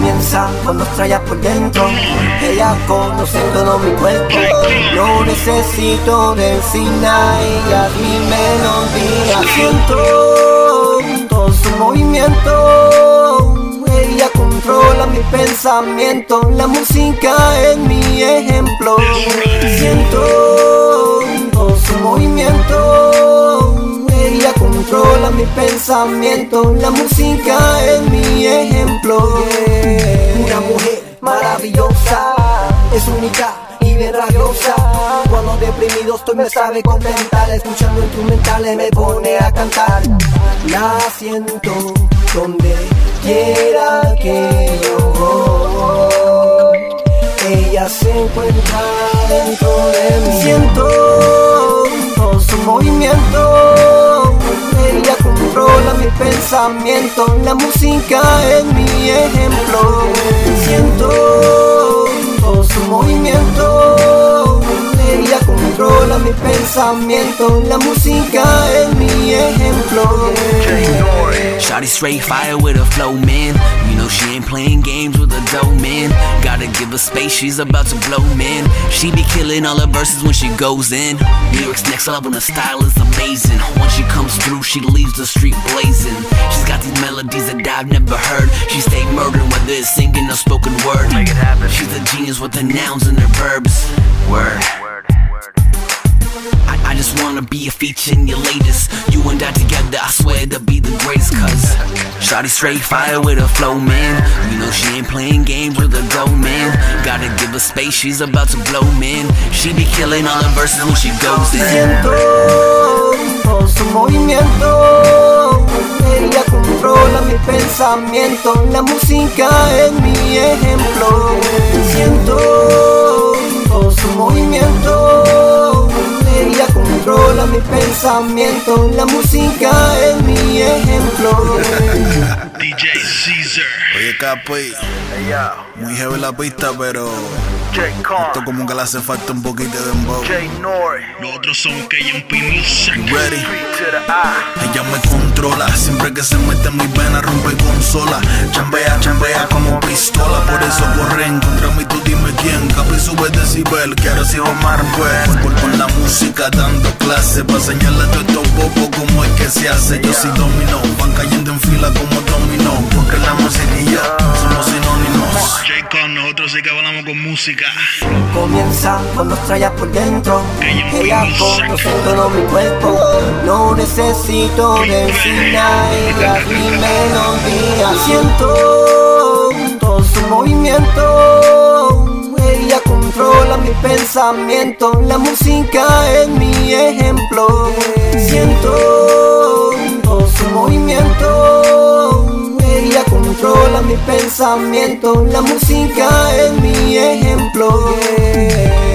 Comienza cuando estrellas por dentro. Ella conoce todo mi cuerpo. No necesito decir nada, ella es mi melodía. Siento todo su movimiento. Ella controla mi pensamiento. La música es mi ejemplo. Siento todo su movimiento. Ella controla mi pensamiento. La música es mi ejemplo. Una mujer maravillosa, es única y bien rabiosa. Cuando deprimido estoy me sabe contentar. Escuchando instrumentales me pone a cantar. La siento donde quiera que yo voy. Ella se encuentra dentro de mí. Siento todo su movimiento. Ella controla mi pensamiento. La música es mi ejemplo. Siento todo su movimiento. Ella controla mi pensamiento. La música es mi ejemplo. Shawty straight fire with a flow, man. You know she ain't playing games with a dough, man. Gotta give her space, she's about to blow, man. She be killing all her verses when she goes in. Lyrics next level and her style is amazing. When she comes through, she leaves the street blazing. She's got these melodies that I've never heard. She stay murdering whether it's singing or spoken word. Make it happen. She's a genius with her nouns and her verbs. Word. I just wanna be a feature in your latest. You and I together, I swear to be the greatest. Cause Shawty straight fire with her flow, man. You know she ain't playing games with a dough, man. Gotta give her space, she's about to blow, man. She be killing all her verses when she goes in. Siento todo su movimiento. Ella controla mi pensamiento. La música es mi ejemplo. Siento todo su movimiento. Ella controla mi pensamiento. La música es mi ejemplo. DJ Caesar. Oye, Capi, muy heavy la pista, pero esto como que le hace falta un poquito de dembow. Los otros son KMP Music. Ready? Ella me controla, siempre que se mete en mi vena rompe consola. Chambea, chambea como pistola, por eso corre en contra mí, tú dime quién. Capi sube decibel, que ahora sí Omar pues. Con la música dando clase, pa' enseñarle a todos estos bobos cómo es que se hace. Yo soy domino, van cayendo en fila como dominó, porque la música y yo somos sinónimos. J-Con, nosotros sí que hablamos con música. Comienza cuando estrellas por dentro. Ella conoce todo mi cuerpo. No necesito decir nada, ella es mi melodía. Siento todo su movimiento. Ella controla mi pensamiento. La música es mi ejemplo. Siento todo su movimiento. Ella controla mi pensamiento. La música es mi ejemplo.